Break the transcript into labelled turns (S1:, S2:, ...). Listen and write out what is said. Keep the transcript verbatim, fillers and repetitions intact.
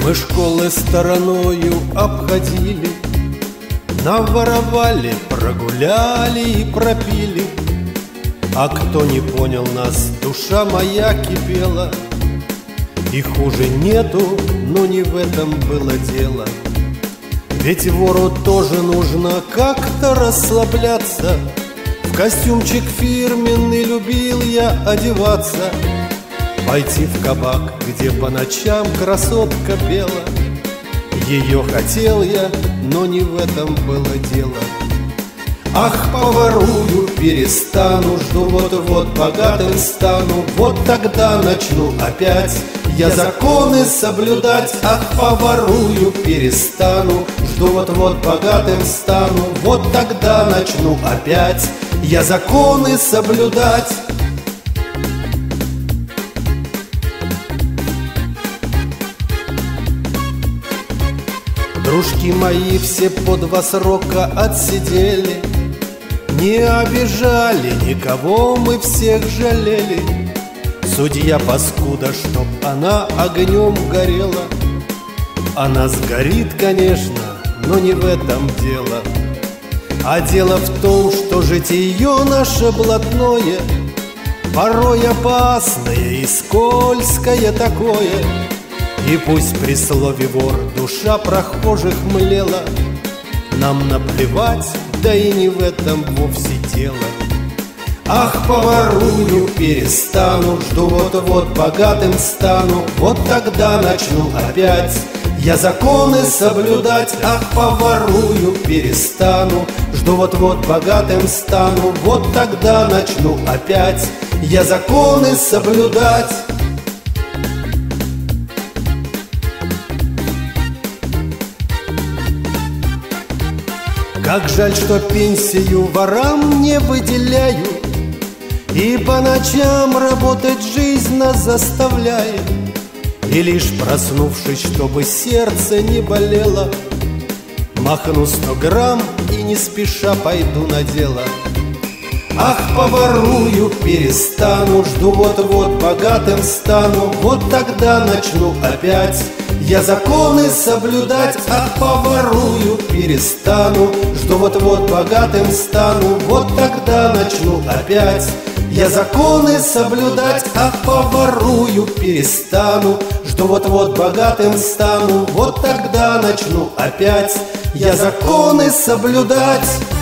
S1: Мы школы стороною обходили, наворовали, прогуляли и пропили. А кто не понял нас, душа моя кипела. И хуже нету, но не в этом было дело. Ведь вору тоже нужно как-то расслабляться. В костюмчик фирменный любил я одеваться, пойти в кабак, где по ночам красотка пела. Ее хотел я, но не в этом было дело. Ах, поворую, перестану, жду, вот-вот богатым стану. Вот тогда начну опять я законы соблюдать. Ах, поворую, перестану, жду, вот-вот богатым стану. Вот тогда начну опять я законы соблюдать. Дружки мои все по два срока отсидели, не обижали никого, мы всех жалели. Судья паскуда, чтоб она огнем горела. Она сгорит, конечно, но не в этом дело. А дело в том, что житие наше блатное порой опасное и скользкое такое. И пусть при слове вор душа прохожих млела, нам наплевать, да и не в этом вовсе дело. Ах, поворую, перестану, жду, вот-вот богатым стану. Вот тогда начну опять я законы соблюдать. Ах, поворую, перестану, жду, вот-вот богатым стану. Вот тогда начну опять я законы соблюдать. Как жаль, что пенсию ворам не выделяю, и по ночам работать жизнь нас заставляет. И лишь проснувшись, чтобы сердце не болело, махну сто грамм и не спеша пойду на дело. Ах, поворую, перестану, жду, вот-вот богатым стану. Вот тогда начну опять я законы соблюдать. Ах, поворую, перестану, жду, вот-вот богатым стану. Вот тогда начну опять я законы соблюдать. Ах, поворую, перестану, жду, вот-вот богатым стану. Вот тогда начну опять я законы соблюдать.